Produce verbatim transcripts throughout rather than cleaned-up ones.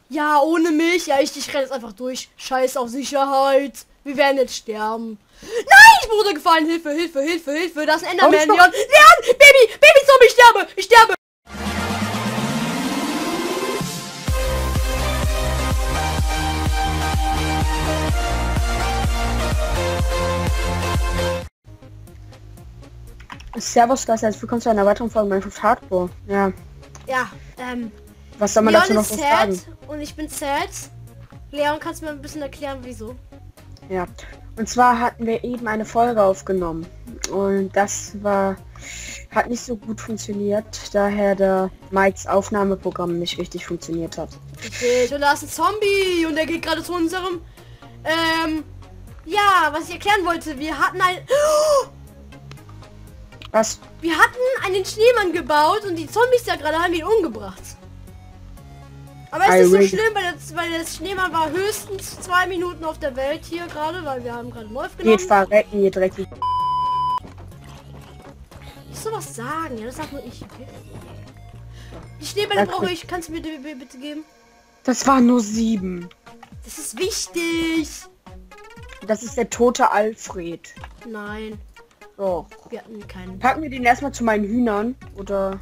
Ja, ohne mich. Ja, ich, ich renne jetzt einfach durch. Scheiß auf Sicherheit. Wir werden jetzt sterben. Nein, ich bin runtergefallen. Hilfe, Hilfe, Hilfe, Hilfe. Das ist ein Enderman, Leon. Leon, Baby, Baby, Zombie, ich sterbe. Ich sterbe. Servus, das heißt, willkommen zu einer weiteren Folge Minecraft Hardcore. Ja. Ja, ähm. Was soll man Leon dazu noch ist was sad sagen? und ich bin sad. Leon, kannst du mir ein bisschen erklären, wieso? Ja. Und zwar hatten wir eben eine Folge aufgenommen. Und das war... hat nicht so gut funktioniert, daher der Mikes Aufnahmeprogramm nicht richtig funktioniert hat. Okay, und da ist ein Zombie und der geht gerade zu unserem... Ähm... Ja, was ich erklären wollte, wir hatten ein... Was? Wir hatten einen Schneemann gebaut und die Zombies da gerade haben ihn umgebracht. Aber es ist nicht so schlimm, weil der, weil der Schneemann war höchstens zwei Minuten auf der Welt hier gerade, weil wir haben gerade neu aufgenommen. Geht verrecken, ihr dreckig. Ich soll was sagen, ja, das sagt nur ich, okay? Die Schneebälle brauche ich, kannst du mir die bitte geben? Das waren nur sieben. Das ist wichtig. Das ist der tote Alfred. Nein. So. Wir hatten keinen. Packen wir den erstmal zu meinen Hühnern, oder?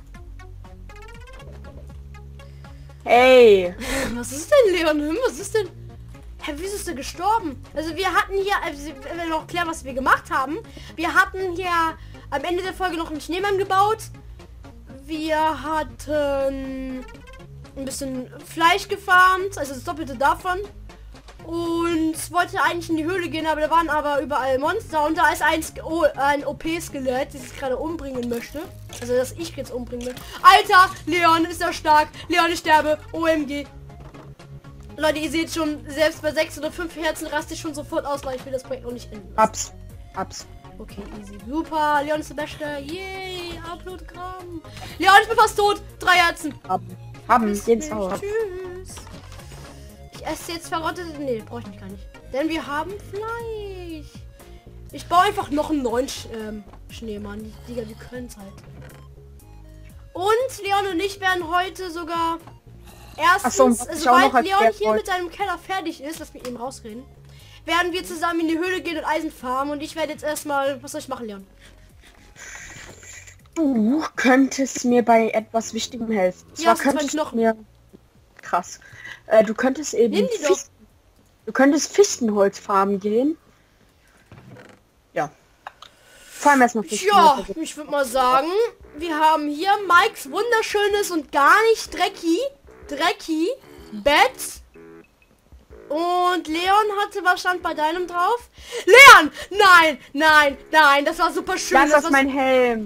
Hey! Was ist denn, Leon? Was ist denn? Hä, wieso ist der gestorben? Also wir hatten hier, also wenn wir noch klären, was wir gemacht haben. Wir hatten hier am Ende der Folge noch einen Schneemann gebaut. Wir hatten ein bisschen Fleisch gefarmt, also das Doppelte davon. Und wollte eigentlich in die Höhle gehen, aber da waren aber überall Monster und da ist ein, oh, ein O P-Skelett, das ich gerade umbringen möchte. Also dass ich jetzt umbringen will. Alter, Leon ist ja stark. Leon, ich sterbe. O M G. Leute, ihr seht schon, selbst bei sechs oder fünf Herzen raste ich schon sofort aus, weil ich will das Projekt noch nicht enden. Abs. Abs. Okay, easy. Super. Leon ist der Beste. Yay. Upload-Gramm. Leon, ich bin fast tot. Drei Herzen. Haben. Haben. Bis Jeden's gleich. auch. Tschüss. Ich esse jetzt verrottete... Nee, brauche ich nicht gar nicht. Denn wir haben Fleisch. Ich baue einfach noch einen neuen Sch ähm, Schneemann. Die, die, die können es halt. Und Leon und ich werden heute sogar... Erstens, So, sobald sobald Leon hier mit seinem Keller fertig ist, lass mich eben rausreden, werden wir zusammen in die Höhle gehen und Eisen farmen. Und ich werde jetzt erstmal... Was soll ich machen, Leon? Du könntest mir bei etwas Wichtigem helfen. Ja, Zwar könntest noch mir... Krass. Äh, du könntest eben... Nimm die doch. Fichten, du könntest Fichtenholz farmen gehen. Ja. Vor allem erstmal Ja, ich würde mal sagen, wir haben hier Mikes wunderschönes und gar nicht dreckig, dreckig Bett. Und Leon hatte, was stand bei deinem drauf? Leon! Nein, nein, nein, das war super schön. Das, das ist mein Helm.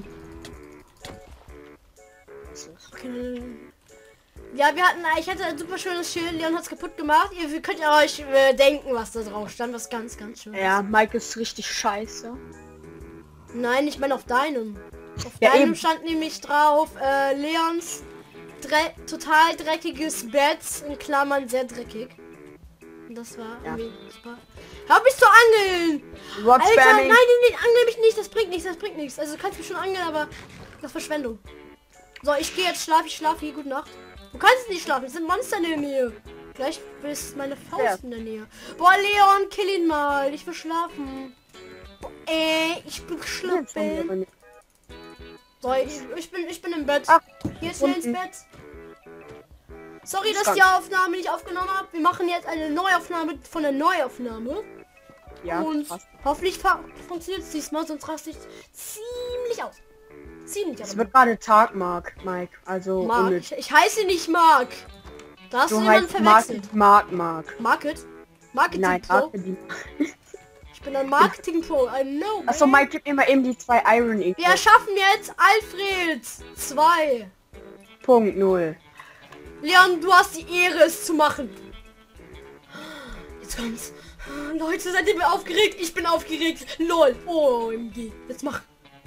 Okay. Ja, wir hatten, ich hatte ein super schönes Schild, Leon hat es kaputt gemacht. Ihr könnt ihr euch äh, denken, was da drauf stand, was ganz, ganz schön. Ja, Mike ist richtig scheiße. Nein, ich meine auf deinem. Auf Ja, deinem eben. stand nämlich drauf, äh, Leons dre total dreckiges Bett, in Klammern sehr dreckig. Und das war Ja. irgendwie super. Hör mich zu angeln! What's Alter, nein, spamming? nein, nein, angel mich nicht, das bringt nichts, das bringt nichts. Also du kannst mich schon angeln, aber das ist Verschwendung. So, ich gehe jetzt schlafen, ich schlafe hier, gute Nacht. Du kannst nicht schlafen, es sind Monster in der Nähe. Gleich ist meine Faust Ja. in der Nähe. Boah, Leon, kill ihn mal, ich will schlafen. Boah, äh, ich will schlafen. So, ich, ich bin ich bin im Bett. Ach, Hier ist ins unten. Bett. Sorry, dass Stand. die Aufnahme nicht aufgenommen habe. Wir machen jetzt eine Neuaufnahme von der Neuaufnahme. Ja, Und passt. hoffentlich funktioniert es diesmal, sonst raste ich ziemlich aus. Ziemlich Es aber. wird gerade Tag, Mark, Mike. Also Mark. unnötig. Ich, ich heiße nicht Mark. Da hast du, Du jemanden heißt Mark, verwechselt. Mark, Mark. Market? Marketing Nein, Pro? Mark, die... Ich bin ein Marketing Pro. I know. Achso, man. Mike, gib mir mal eben die zwei Iron Ink. Wir erschaffen jetzt Alfred zwei. Punkt null. Leon, du hast die Ehre, es zu machen. Jetzt kommt's. Leute, seid ihr aufgeregt? Ich bin aufgeregt. Lol. O M G. Jetzt mach.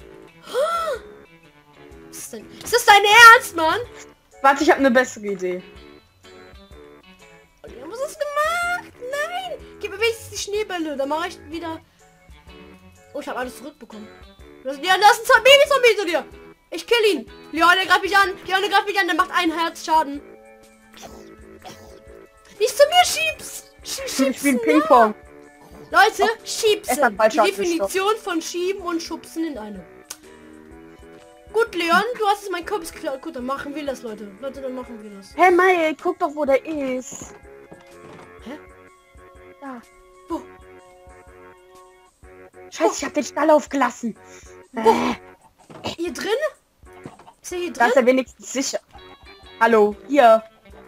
Was ist denn? Ist das dein Ernst, Mann? Warte, ich habe eine bessere Idee. Ja, was hast du gemacht? Nein. Gib mir wenigstens die Schneebälle. Dann mache ich wieder... Oh, ich habe alles zurückbekommen. Das, ja, das ist ein Baby-Zombie zu dir. Ich kill ihn. Leon, der greift mich an. Leon, der greift mich an. Der macht einen Herz Schaden. ihr schiebst. Sch Ich spiele Ping-Pong. Leute, Oh, es schiebsen. hat falsch Die abgestoppt. Definition von schieben und schubsen in einem. Gut, Leon, du hast jetzt meinen Kürbis geklaut. Gut, dann machen wir das, Leute. Leute, dann machen wir das. Hey Mai, guck doch, wo der ist. Hä? Da. Wo? Scheiße, ich hab den Stall aufgelassen. Äh, Hier drin? Ist er hier da ist drin? er wenigstens sicher. Hallo, hier.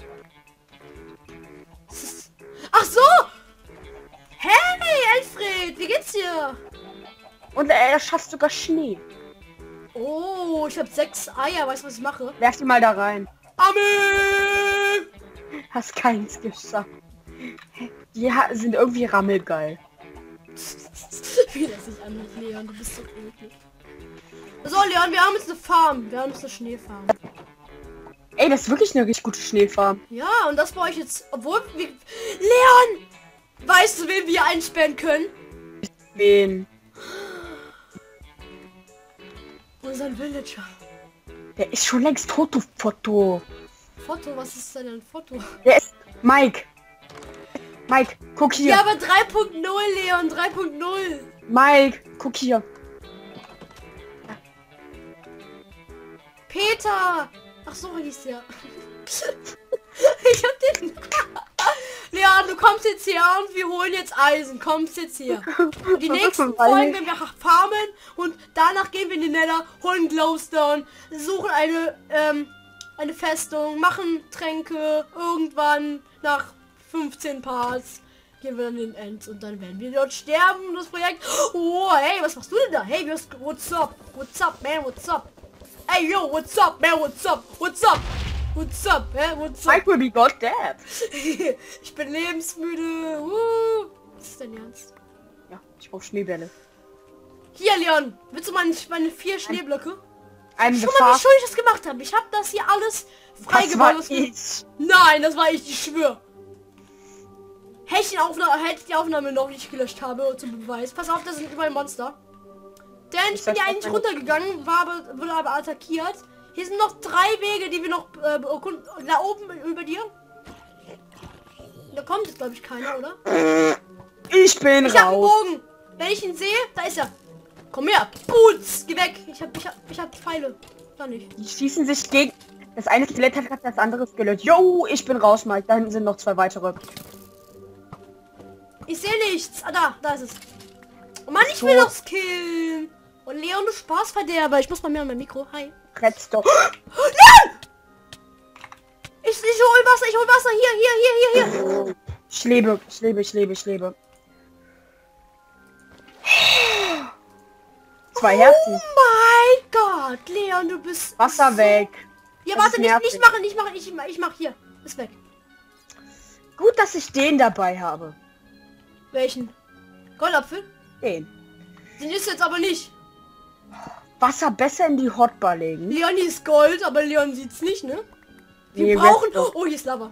Das ist- Ach so! Hey, Alfred, wie geht's dir? Und er schafft sogar Schnee. Oh, ich habe sechs Eier. Weißt du, was ich mache? Werf die mal da rein. Amen! Hast keins geschafft. Die ha- sind irgendwie rammelgeil. Wie das sich anhört, Leon, du bist so eklig. So, Leon, wir haben jetzt eine Farm. Wir haben jetzt eine Schneefarm. Ey, das ist wirklich eine richtig gute Schneefarm. Ja, und das baue ich jetzt, obwohl wir... Leon! Weißt du, wen wir einsperren können? Wen? Unseren Villager. Der ist schon längst tot, du Foto. Foto, was ist denn ein Foto? Der ist Mike. Mike, guck hier. Ja, aber drei Punkt null, Leon, drei Punkt null. Mike, guck hier. Peter! Ach so hieß der. Ich hab den... Leon, du kommst jetzt her und wir holen jetzt Eisen. Kommst jetzt hier. Die nächsten Folgen, wenn wir farmen und danach gehen wir in den Nether, holen Glowstone, suchen eine, ähm, eine Festung, machen Tränke, irgendwann nach fünfzehn Parts gehen wir dann in den End und dann werden wir dort sterben und das Projekt... Oh, hey, was machst du denn da? Hey, what's up? What's up, man? What's up? Hey, yo, what's up, man? What's up? What's up? What's up, hä? What's up? Mike will be got that. Ich bin lebensmüde. Uh. Was ist denn ernst? Ja, ich brauche Schneebälle. Hier, Leon. Willst du meine, meine vier Schneeblöcke? I'm the Guck mal, wie fast. schön ich das gemacht habe. Ich habe das hier alles Das war freigebaut. ich. Nein, das war ich, ich schwöre. Hätte ich, die Aufnahme, hätte ich die Aufnahme noch nicht gelöscht habe, zum Beweis. Pass auf, da sind überall Monster. Denn ich Ich bin weiß ja nicht, eigentlich wenn- runtergegangen, war aber, wurde aber attackiert. Hier sind noch drei Wege, die wir noch äh, erkunden. Da oben über dir. Da kommt jetzt, glaube ich, keiner, oder? Ich bin Ich hab einen raus. Bogen. Wenn ich ihn sehe, da ist er. Komm her. Boots. Geh weg. Ich hab, ich hab, ich hab Pfeile. Da nicht. Die schießen sich gegen... Das eine Skelett hat gerade das andere Skelett. Yo, ich bin raus, Mike. Da hinten sind noch zwei weitere. Ich sehe nichts. Ah, da. Da ist es. Oh Mann, ich will So. doch skillen. Und Leon, du Spaßverderber. Ich muss mal mehr an mein Mikro. Hi. Redstone. Leon! Ich, ich hol Wasser. Ich hol Wasser. Hier, hier, hier, hier, hier. Ich lebe, ich lebe, ich lebe, ich lebe. Zwei Herzen. Oh mein Gott. Leon, du bist... Wasser so- weg. Ja, Das warte, ist nicht, nervig. nicht machen, nicht machen. Ich, ich mach hier. Ist weg. Gut, dass ich den dabei habe. Welchen? Goldapfel? Den. Den ist jetzt aber nicht. Wasser besser in die Hotbar legen. Leon hier ist Gold, aber Leon sieht's nicht, ne? Wir Nee, brauchen... Redstone. Oh, hier ist Lava.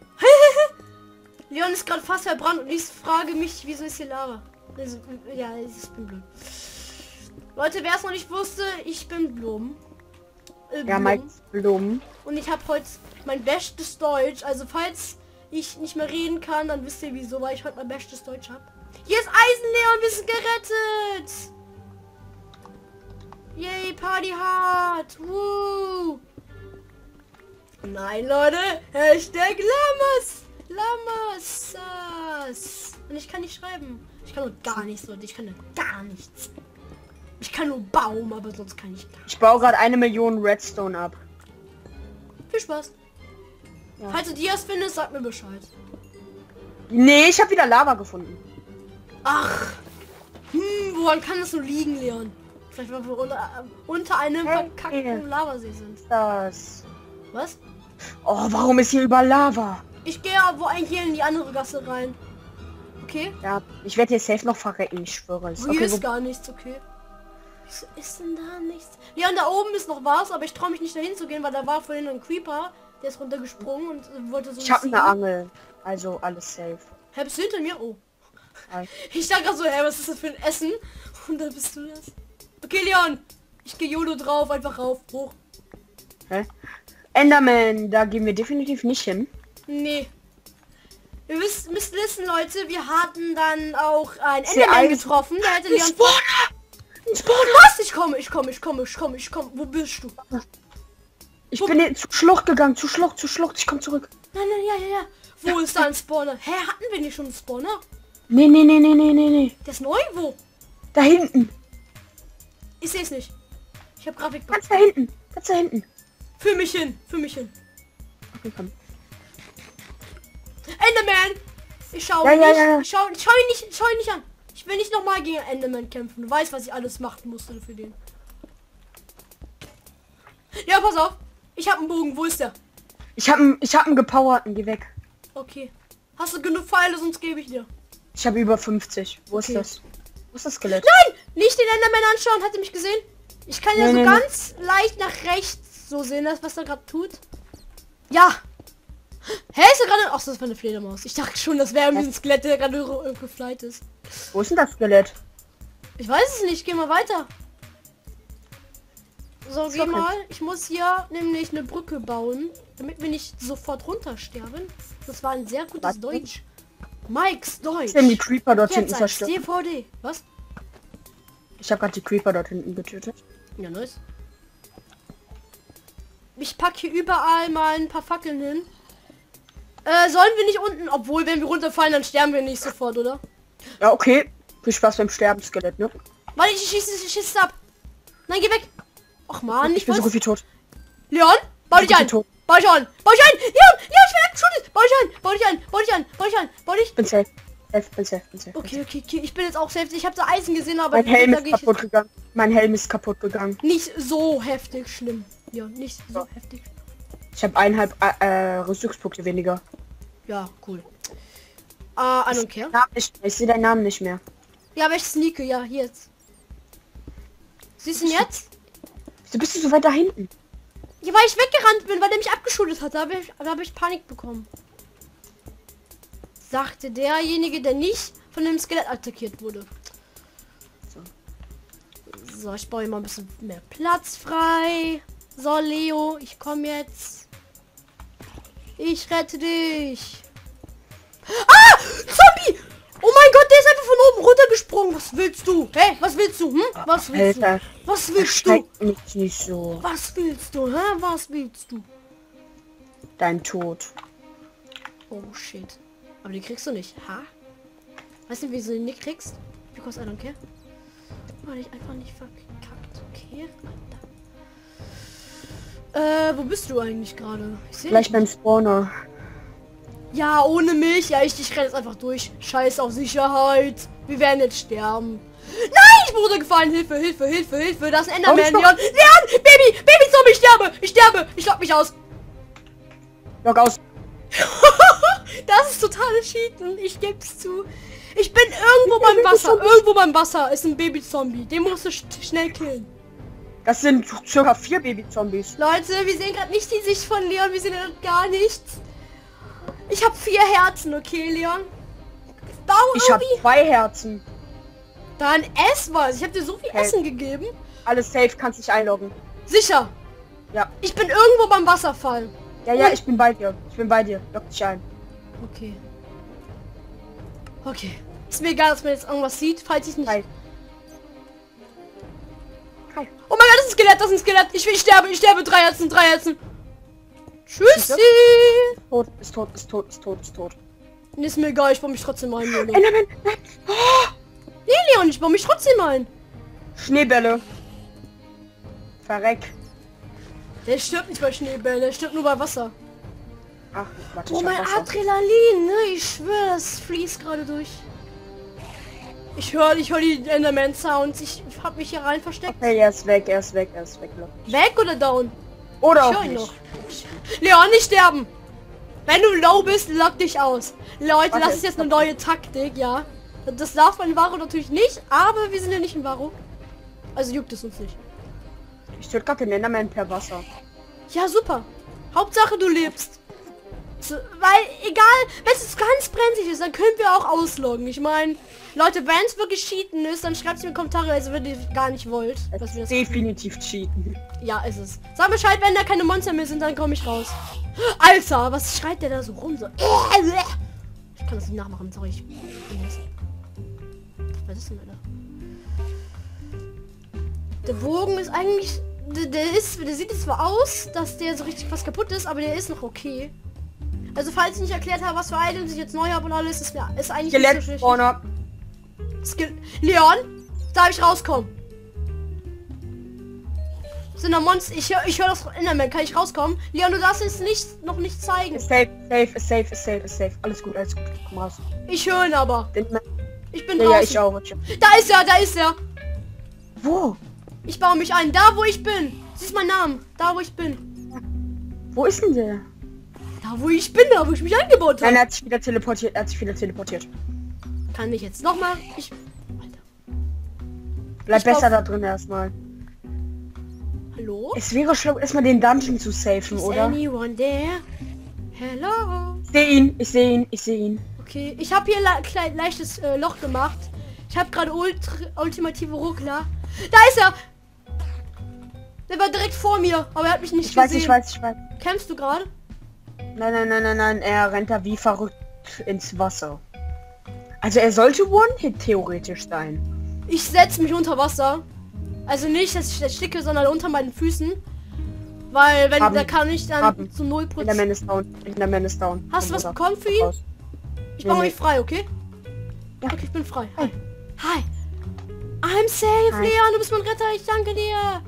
Leon ist gerade fast verbrannt und ich frage mich, wieso ist hier Lava? Also, ja, ich bin blöd. Leute, wer es noch nicht wusste, ich bin Blum. Äh, Ja, Blum. Mike Blumen. Und ich habe heute mein bestes Deutsch. Also falls ich nicht mehr reden kann, dann wisst ihr wieso, weil ich heute mein bestes Deutsch habe. Hier ist Eisen, Leon, wir sind gerettet. Yay, Party hard. Woo. Nein, Leute. Hashtag Lamas. Lamas. Und ich kann nicht schreiben. Ich kann nur gar nichts, Leute. Ich kann nur gar nichts. Ich kann nur Baum, aber sonst kann ich gar Ich baue gerade eine Million Redstone ab. Viel Spaß. Ja. Falls du Dias findest, sag mir Bescheid. Nee, ich habe wieder Lava gefunden. Ach. Hm, woran kann das so liegen, Leon? Vielleicht weil wir unter, äh, unter einem Hey. verkackten Lavasee sind. Das. Was? Oh, warum ist hier über Lava? Ich gehe wo eigentlich hier in die andere Gasse rein. Okay? Ja, ich werde hier safe noch verrecken, ich schwöre es. Hier Okay, ist wo, gar nichts, okay? Wieso ist denn da nichts? Leon, da oben ist noch was, aber ich traue mich nicht dahin zu gehen, weil da war vorhin ein Creeper. Der ist runtergesprungen und äh, wollte so... ich habe ziehen. eine Angel. Also alles safe. Hä, bist du hinter mir? Oh. Hi. Ich dachte gerade so, hä, was ist das für ein Essen? Und dann bist du das. Okay, Leon. Ich gehe YOLO drauf, einfach rauf, hoch. Hä? Enderman, da gehen wir definitiv nicht hin. Nee. Ihr müsst, müsst wissen, Leute, wir hatten dann auch ein C Enderman eins. getroffen. Der hätte Leon... Spawner! Spawner! Was? Ich komme, ich komme, ich komme, ich komme, ich komme. Wo bist du? Ich bin jetzt zur Schlucht gegangen, zur Schlucht, zur Schlucht. Ich komme zurück. Nein, nein, ja, ja, ja. Wo ist da ein Spawner? Hä, hatten wir nicht schon einen Spawner? Nee, nee, nee, nee, nee, nee, nee. Der ist neu? Wo? Da hinten. Ich sehe es nicht. Ich habe Grafik. Ganz da hinten. Ganz da hinten. Für mich hin, für mich hin. Okay, komm. Enderman! Ich schaue Ja, nicht. ja, ja. Ich schaue schau ihn nicht, schau ihn nicht an. Ich will nicht nochmal gegen Enderman kämpfen. Du weißt, was ich alles machen musste für den. Ja, pass auf. Ich habe einen Bogen. Wo ist der? Ich habe ich hab einen gepowerten. Geh weg. Okay. Hast du genug Pfeile, sonst gebe ich dir. Ich habe über fünfzig. Wo Okay. ist das? Wo ist das Skelett? Nein! Nicht den Enderman anschauen. Hat er mich gesehen? Ich kann ja Nee, so nee, ganz leicht nach rechts so sehen, das was er gerade tut. Ja. Hä, ist er gerade... Ach, das war eine Fledermaus. Ich dachte schon, das wäre irgendwie ein Skelett, der gerade geflight ist. Wo ist denn das Skelett? Ich weiß es nicht. Geh mal weiter. So, Ist geh doch mal. Ich muss hier nämlich eine Brücke bauen, damit wir nicht sofort runtersterben. Das war ein sehr gutes Was? Deutsch. Mikes Deutsch. Ich habe die Creeper dort hinten Jetzt als zerstört. D V D. Was? Ich habe gerade die Creeper dort hinten getötet. Ja, nice. Ich packe hier überall mal ein paar Fackeln hin. Äh, sollen wir nicht unten... Obwohl, wenn wir runterfallen, dann sterben wir nicht sofort, oder? Ja, okay. Viel Spaß beim Sterben, Skelett, ne? Warte, ich schieße, ich schieße ab. Nein, geh weg. Ach man, Ich ich bin so wollte... gut wie tot. Leon, bau dich Ich bin ein. tot. Bau dich an. Bau dich ein. Leon, Leon, ich werde abgeschuldet. Bau dich ein. Bau dich ein. Bau dich ein. Bau dich ein. Bau dich. Bin safe. Safe, bin safe, bin safe. Okay, okay, okay. Ich bin jetzt auch safe. Ich habe da Eisen gesehen, aber Mein Helm da ist geh ich kaputt jetzt gegangen. Mein Helm ist kaputt gegangen. nicht so heftig schlimm. Ja, nicht so heftig. Ich habe eineinhalb äh, äh, Rüstungspunkte weniger. Ja, cool. Ah, I don't care. Namen nicht, ich sehe deinen Namen nicht mehr. Ja, aber ich sneake. Ja, hier jetzt. Siehst du ihn jetzt? Wieso bist du so weit da hinten? Ja, weil ich weggerannt bin, weil der mich abgeschuldet hat. Da habe ich, da hab ich Panik bekommen. Sagte derjenige, der nicht von dem Skelett attackiert wurde. So, so ich baue hier mal ein bisschen mehr Platz frei. So, Leo, ich komme jetzt. Ich rette dich. Ah! Zombie! Oh mein Gott, der ist einfach von oben runtergesprungen. Was willst du? Hey, was willst du? Hm? Was willst du? Alter, Was willst du? erschreck mich nicht so. Was willst du? Hä? Was willst du? Dein Tod. Oh shit. Aber die kriegst du nicht. Ha? Weißt du, wie du die nicht kriegst? Because I don't care. Weil ich einfach nicht verkackt. Okay. Äh, wo bist du eigentlich gerade? Ich sehe Gleich beim Spawner. Ja, ohne mich. Ja, ich, ich renne jetzt einfach durch. Scheiß auf Sicherheit. Wir werden jetzt sterben. Nein, ich bin runtergefallen. Hilfe, Hilfe, Hilfe, Hilfe. Das ist ein Enderman. Oh, Leon, Leon, Baby, Baby, Zombie, ich sterbe. Ich sterbe. Ich lock mich aus. Log aus. Das ist totales Cheaten. Ich geb's zu. Ich bin irgendwo beim Wasser. Irgendwo beim Wasser ist ein Baby-Zombie. Den musst du sch schnell killen. Das sind circa vier Baby-Zombies. Leute, wir sehen gerade nicht die Sicht von Leon. Wir sehen gerade gar nichts. Ich habe vier Herzen, okay, Leon? Bau Ich habe irgendwie. zwei Herzen. Dann ess was. Ich habe dir so viel Hey. Essen gegeben. Alles safe, kannst dich einloggen. Sicher. Ja. Ich bin irgendwo beim Wasserfall. Ja, ja, ich bin bei dir. Ich bin bei dir. Log dich ein. Okay. Okay. Ist mir egal, dass man jetzt irgendwas sieht, falls ich nicht... Hi. Hi. Oh mein Gott, das ist ein Skelett, das ist ein Skelett. Ich will ich sterbe, ich sterbe. Drei Herzen, drei Herzen. Tschüssi. Tot, ist tot, ist tot, ist tot, ist tot. Ist mir egal, ich baue mich trotzdem ein, Leon. Enderman, nein. Oh, Nee, Leon, ich baue mich trotzdem ein. Schneebälle. Verreck. Der stirbt nicht bei Schneebällen, der stirbt nur bei Wasser. Ach, warte, Oh, ich mein hab Wasser. Adrenalin, ne? Ich schwöre, das fließt gerade durch. Ich höre ich hör die Enderman-Sounds. Ich hab mich hier rein versteckt. Okay, er ist weg, er ist weg, er ist weg. Log. Weg oder down? Oder Ich auch höre ihn nicht. noch. Leon, nicht sterben! Wenn du low bist, lock dich aus. Leute, Warte, das ist jetzt eine neue Taktik, ja. Das darf man in Varo natürlich nicht, aber wir sind ja nicht in Varo. Also juckt es uns nicht. Ich töte gerade den Enderman per Wasser. Ja, super. Hauptsache du lebst. So, weil, egal, wenn es ganz brenzlig ist, dann können wir auch ausloggen. Ich meine, Leute, wenn es wirklich cheaten ist, dann schreibt es in die Kommentare, also wenn ihr gar nicht wollt. Es Dass wir ist das definitiv cheaten. ja, ist es. Sag Bescheid, wenn da keine Monster mehr sind, dann komme ich raus. Alter, was schreit der da so rum? So. Ich kann das nicht nachmachen, sorry. Ich... Was ist denn, Alter? Der Bogen ist eigentlich... Der, der ist... Der sieht jetzt zwar aus, dass der so richtig was kaputt ist, aber der ist noch okay. Also falls ich nicht erklärt habe, was für Items ich jetzt neu habe und alles, ist, mir, ist eigentlich Skelett nicht so vorne. Skill Leon, darf ich rauskommen? Sind da Monster? Ich höre ich hör das Enderman. Kann ich rauskommen? Leon, du darfst es nicht, noch nicht zeigen. Ist safe, safe, ist safe, ist safe, ist safe. Alles gut, alles gut. Komm raus. Ich höre ihn aber. Den, Ich bin ja, draußen. ja, ich auch. Ich auch. Da ist er, da ist er. Wo? Ich baue mich ein. Da, wo ich bin. Siehst mein Namen. Da, wo ich bin. Wo ist denn der? Da, wo ich bin. Da, wo ich mich eingebaut Nein, habe. er hat sich wieder teleportiert. Er hat sich wieder teleportiert. Kann ich jetzt nochmal? Ich... Alter. Bleib Ich besser glaub- da drin erstmal. Hallo? Es wäre schlau, erstmal den Dungeon zu safen, Is oder? anyone there? Hello? Ich sehe ihn, ich sehe ihn, ich sehe ihn. Okay, ich habe hier le klein, leichtes äh, Loch gemacht. Ich habe gerade ultra- ultimative Ruckler. Da ist er! Der war direkt vor mir, aber er hat mich nicht Ich weiß, gesehen. ich weiß, ich weiß. Kämpfst du gerade? Nein, nein, nein, nein, nein. Er rennt da wie verrückt ins Wasser. Also er sollte One-Hit theoretisch sein. Ich setze mich unter Wasser. Also nicht, dass ich ersticke, sondern unter meinen Füßen. Weil, wenn, Haben. da kann ich dann Haben. zu null In der Prozent... Man ist down. In der Man ist down. Hast du Komm was runter. bekommen für ihn? Raus. Ich Nee, baue nee. mich frei, okay? Ja. Okay, ich bin frei. Hi. Hi. I'm safe, Hi. Leon. Du bist mein Retter. Ich danke dir.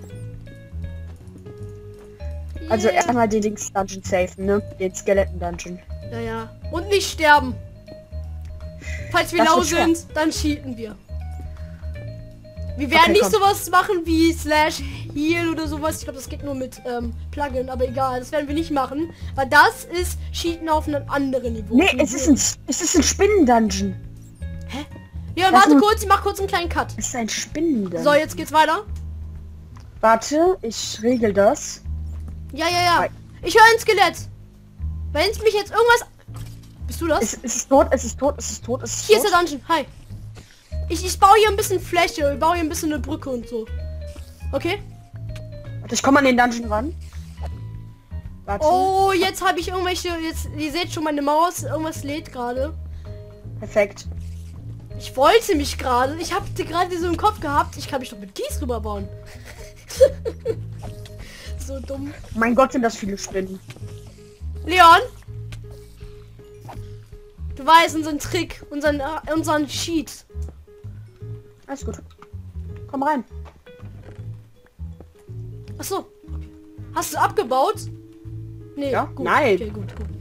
Also Yeah. erstmal den Dings Dungeon safen, ne? Den Skeleton Dungeon. Ja, ja. Und nicht sterben. Falls wir Das lau wird schwer. sind, dann cheaten wir. Wir werden Okay, nicht komm. sowas machen wie Slash Heal oder sowas. Ich glaube, das geht nur mit ähm, Plugin, aber egal. Das werden wir nicht machen. Weil das ist Cheaten auf einem anderen Niveau. Nee, es ist ein, es ist ein Spinnen-Dungeon. Ja, Das warte ist- kurz. Ich mach kurz einen kleinen Cut. Es ist ein Spinnen-Dungeon. So, jetzt geht's weiter. Warte, ich regel das. Ja, ja, ja. Hi. Ich höre ein Skelett. Wenn es mich jetzt irgendwas... Bist du das? Es, es ist tot, es ist tot, es ist tot, es ist Hier ist tot. der Dungeon. Hi. Ich, ich baue hier ein bisschen Fläche. Ich baue hier ein bisschen eine Brücke und so. Okay? Warte, ich komme an den Dungeon ran. Warte. Oh, jetzt habe ich irgendwelche... Jetzt, ihr seht schon meine Maus. Irgendwas lädt gerade. Perfekt. Ich wollte mich gerade... Ich habe gerade so im Kopf gehabt. Ich kann mich doch mit Kies rüberbauen. So dumm. Mein Gott, sind das viele Spinnen. Leon? Du weißt unseren Trick. Unseren, äh, unseren Cheat. Alles gut. Komm rein. Ach so. Hast du abgebaut? Nee, Ja? gut. Nein. Okay, gut, gut.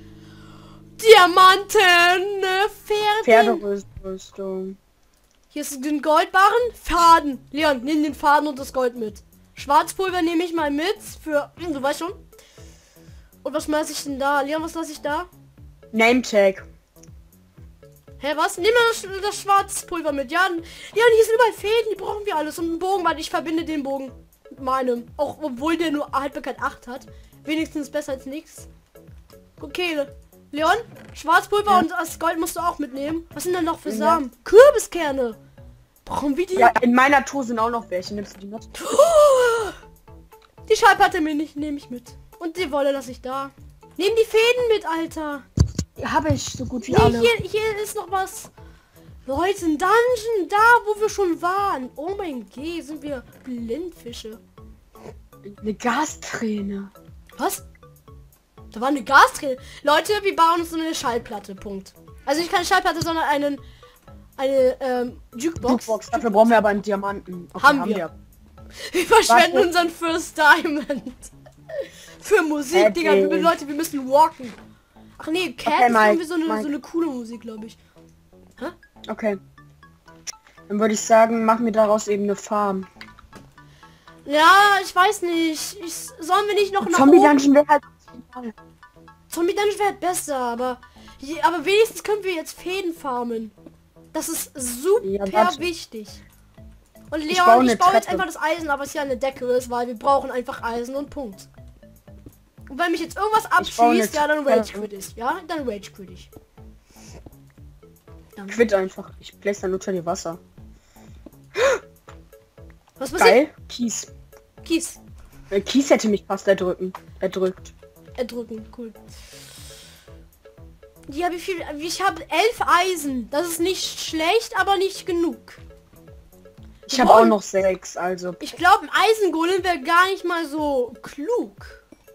Diamanten, ne, Pferde. Pferderüstung. Hier ist den Goldbarren. Faden. Leon, nimm den Faden und das Gold mit. Schwarzpulver nehme ich mal mit für... Du weißt schon. Und was lasse ich denn da? Leon, was lasse ich da? Nametag. Hä, was? Nimm mal das, das Schwarzpulver mit. Ja, Leon, hier sind überall Fäden. Die brauchen wir alles. Und einen Bogen, weil ich verbinde den Bogen mit meinem. Auch obwohl der nur Haltbarkeit acht hat. Wenigstens besser als nichts. Okay, Leon, Schwarzpulver Ja. und das Gold musst du auch mitnehmen. Was sind denn noch für Ja. Samen? Kürbiskerne. Brauchen wir die? Ja, in meiner Tour sind auch noch welche. Nimmst du die mit? Die Schallplatte mir nicht, nehme ich mit. Und die Wolle lasse ich da. Nehm die Fäden mit, Alter. Die habe ich so gut wie Nee, alle. hier, hier ist noch was. Leute, ein Dungeon, da wo wir schon waren. Oh mein Gott, sind wir Blindfische. Eine Gasträne. Was? Da war eine Gasträne. Leute, wir bauen uns so eine Schallplatte, Punkt. Also nicht keine Schallplatte, sondern einen, eine ähm, Jukebox. Jukebox. Dafür brauchen wir aber einen Diamanten. Okay, Haben wir. Wir verschwenden Warte. unseren First Diamond. Für Musik, Äh, Digga. Wir, nee. Leute, wir müssen walken. Ach nee, Cat Okay, ist Mike, irgendwie so eine, Mike. so eine coole Musik, glaube ich. Hä? Okay. Dann würde ich sagen, mach mir daraus eben eine Farm. Ja, ich weiß nicht. Ich, sollen wir nicht noch nach Zombie oben? Dungeon wäre halt... Zombie Dungeon wäre halt besser, aber... je- Aber wenigstens können wir jetzt Fäden farmen. Das ist super Ja, warte. wichtig. Und baue Leon, eine ich baue jetzt Treppe. einfach das Eisen, aber es hier eine Decke ist, weil wir brauchen einfach Eisen und Punkt. Und wenn mich jetzt irgendwas Ich baue eine abschießt, ja, dann Treppe. Rage Quit ich. Ja, dann Rage Quit ich. Dann. Quit einfach. Ich bläse dann unter dir Wasser. Was passiert? Geil. Kies. Kies. Äh, Kies hätte mich fast erdrücken. Erdrückt. Erdrücken, cool. Ja, wie viel? Ich habe elf Eisen. Das ist nicht schlecht, aber nicht genug. Ich habe auch noch sechs, also. Ich glaube, ein Eisengolem wäre gar nicht mal so klug.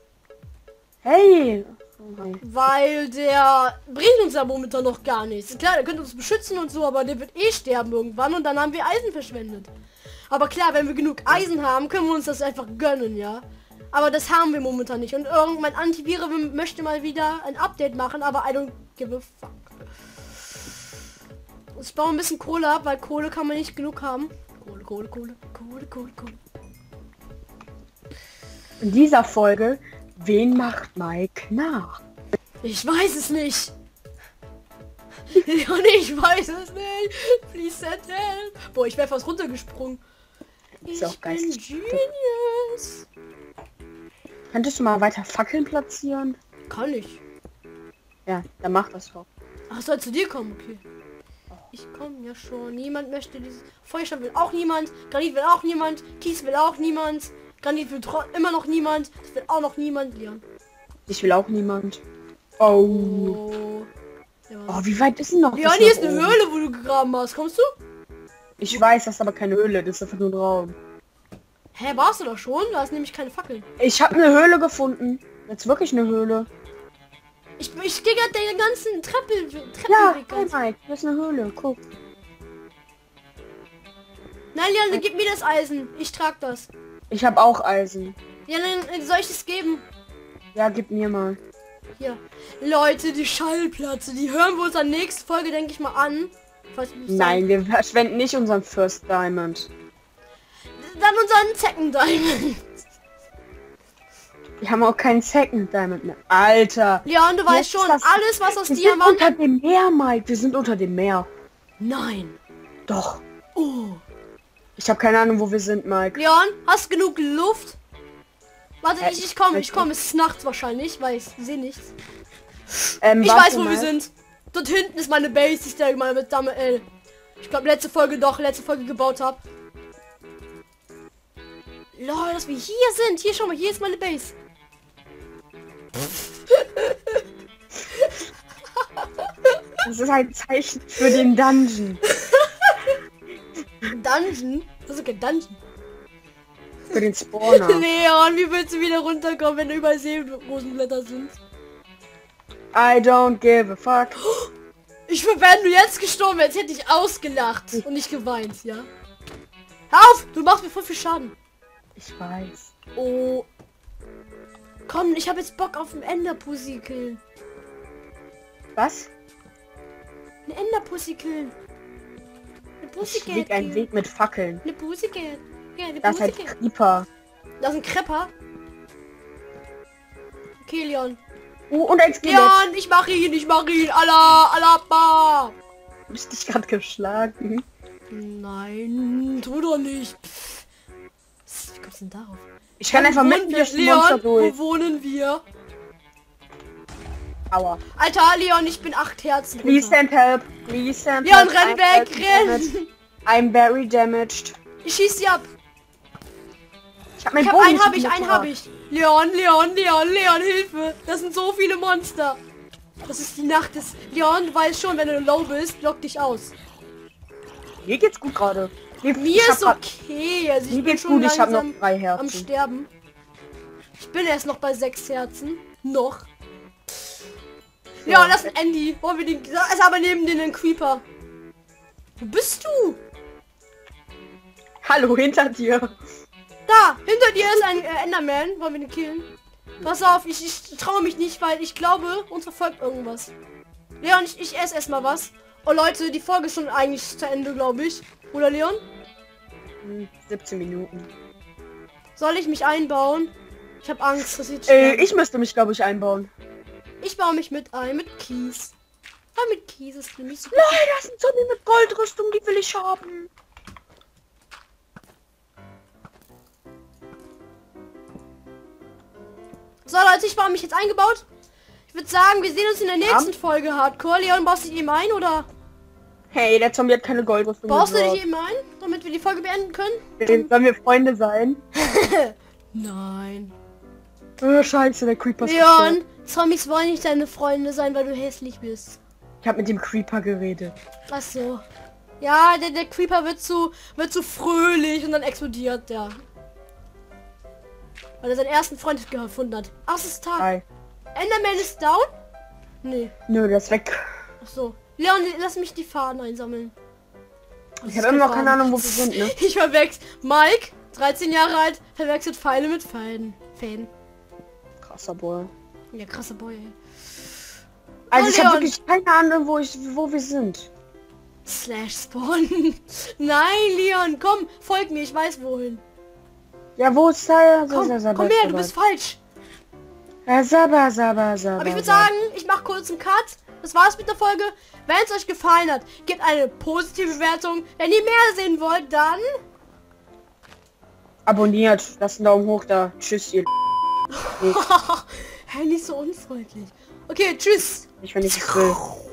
Hey! Weil der bringt uns ja momentan noch gar nichts. Klar, der könnte uns beschützen und so, aber der wird eh sterben irgendwann und dann haben wir Eisen verschwendet. Aber klar, wenn wir genug Eisen haben, können wir uns das einfach gönnen, ja. Aber das haben wir momentan nicht. Und irgendwann Antivirus möchte mal wieder ein Update machen, aber I don't give a fuck. Ich baue ein bisschen Kohle ab, weil Kohle kann man nicht genug haben. Kohle, Kohle, Kohle, Kohle, Kohle, Kohle. In dieser Folge, wen macht Mike nach? Ich weiß es nicht. Und ich weiß es nicht. Please send help. Boah, ich wäre fast runtergesprungen. Ich auch bin geistig. Genius. Könntest du mal weiter Fackeln platzieren? Kann ich. Ja, dann mach das doch. Ach, soll zu dir kommen, okay. Ich komme ja schon. Niemand möchte dieses... Feuerstein will auch niemand. Granit will auch niemand. Kies will auch niemand. Granit will immer noch niemand. Das will auch noch niemand. Leon. Ich will auch niemand. Oh. Oh. Ja. Oh, wie weit ist denn noch? Leon, bis hier nach ist eine oben? Höhle, wo du gegraben hast. Kommst du? Ich weiß, das ist aber keine Höhle. Das ist einfach nur ein Raum. Hä, warst du da schon? Da ist nämlich keine Fackeln. Ich habe eine Höhle gefunden. Jetzt wirklich eine Höhle. Ich, ich gehe gerade den ganzen Treppen, Treppen Ja, weg. hey Mike, hier ist eine Höhle. Guck. Nein, Leon, dann gib mir das Eisen. Ich trag das. Ich habe auch Eisen. Ja, dann soll ich es geben. Ja, gib mir mal. Hier. Leute, die Schallplatte, die hören wir uns an der nächsten Folge, denke ich mal, an. Falls wir Nein, wir verschwenden nicht unseren First Diamond. Dann unseren Second Diamond. Wir haben auch keinen Second Diamond mehr. Alter. Leon, du weißt Jetzt schon, das- alles was aus Wir sind Diamant... unter dem Meer, Mike. Wir sind unter dem Meer. Nein. Doch. Oh. Ich habe keine Ahnung, wo wir sind, Mike. Leon, hast genug Luft? Warte, Äh, ich, ich komme, ich komme. Es ist nachts wahrscheinlich, weil ich sehe nichts. Ähm, Ich warte weiß, wo mal. wir sind. Dort hinten ist meine Base, die ich da mal mit Dame L. Ich glaube, letzte Folge doch, letzte Folge gebaut habe. Lol, dass wir hier sind. Hier, schau mal, hier ist meine Base. Das ist ein Zeichen für den Dungeon. Dungeon? Das ist kein Dungeon. Für den Spawner. Leon, wie willst du wieder runterkommen, wenn da überall Seerosenblätter sind? I don't give a fuck. Ich wäre, wenn du jetzt gestorben wärst, hätte ich ausgelacht und nicht geweint, ja? Hör auf! Du machst mir voll viel Schaden. Ich weiß. Oh. Komm, ich habe jetzt Bock auf einen Enderpussy killen. Was? Eine Enderpussy killen. Eine Ich Pussycat leg einen killen. Weg mit Fackeln. Eine Pussycat. Ja, eine Das ist halt Pussycat. Creeper. Das ist ein Krepper. Okay, Leon. Oh, und ein Skelett. Leon, ich mach ihn, ich mach ihn. Allah, Allah, Hab ich dich gerade geschlagen? Nein, tu doch nicht. Pff. Wie kommst du denn darauf? Ich kann einfach Wo mitten wohnen wir, durch die Monster Leon? durch. Wo wohnen wir? Aua. Alter, Leon, ich bin acht Herzen. Please runter. send help. Please send Leon, help. renn I'm weg, very renn! damaged. I'm very damaged. Ich schieß sie ab. Ich hab mein Ich hab Bogen einen, nicht hab ich, genug einen hab gemacht. ich. Leon, Leon, Leon, Leon, Hilfe. Das sind so viele Monster. Das ist die Nacht des... Leon, du weißt schon, wenn du low bist, lock dich aus. Mir geht's gut gerade. Mir Mir ist okay. Also ich Mir bin geht's schon gut, ich habe langsam noch drei am Herzen. Sterben. Ich bin erst noch bei sechs Herzen. Noch. Ja, das ist ein Andy. Wollen wir den... Das ist aber neben den ein Creeper. Wo bist du? Hallo, hinter dir. Da, hinter dir ist ein äh, Enderman. Wollen wir den killen? Pass auf, ich, ich traue mich nicht, weil ich glaube, uns verfolgt irgendwas. Leon, ich, ich esse erstmal was. Oh Leute, die Folge ist schon eigentlich zu Ende, glaube ich. Oder Leon? Hm, siebzehn Minuten. Soll ich mich einbauen? Ich habe Angst, dass ich... Äh, ich müsste mich, glaube ich, einbauen. Ich baue mich mit ein, mit Kies. Ja, mit Kies ist nämlich so... Nein, das sind Zombie mit Goldrüstung, die will ich haben. So Leute, ich baue mich jetzt eingebaut. Ich würde sagen, wir sehen uns in der nächsten Folge Hardcore. Leon, baust du dich eben ein, oder? Hey, der Zombie hat keine Goldrüstung. Baust du gebaut. dich eben ein, damit wir die Folge beenden können? Äh, Sollen wir Freunde sein? Nein. Oh, scheiße, der Creeper ist Leon, Zombies wollen nicht deine Freunde sein, weil du hässlich bist. Ich habe mit dem Creeper geredet. Ach so. Ja, der, der Creeper wird zu, wird zu fröhlich und dann explodiert der. Weil er seinen ersten Freund gefunden hat. Ach, es ist Tag. Hi. Enderman ist down? Nee. Nö, das ist weg. Ach so. Leon, lass mich die Fahnen einsammeln. Ich habe immer noch keine Ahnung, wo wir sind, ne? Ich verwechsel. Mike, dreizehn Jahre alt, verwechselt Pfeile mit Fäden. Fäden. Krasser Boy. Ja, krasser Boy. Ey. Also Oh, ich habe Leon. wirklich keine Ahnung, wo ich, wo wir sind. Slash Spawn. Nein, Leon, komm, folg mir, ich weiß wohin. Ja, wo ist der? Komm, komm her, du bist falsch. Ja, Saba, Saba, Saba. Aber ich würde sagen, ich mache kurz einen Cut. Das war's mit der Folge. Wenn es euch gefallen hat, gebt eine positive Bewertung. Wenn ihr mehr sehen wollt, dann... Abonniert, lasst einen Daumen hoch da. Tschüss, ihr. Hey, nicht so unfreundlich. Okay, tschüss. Ich, wenn ich es will.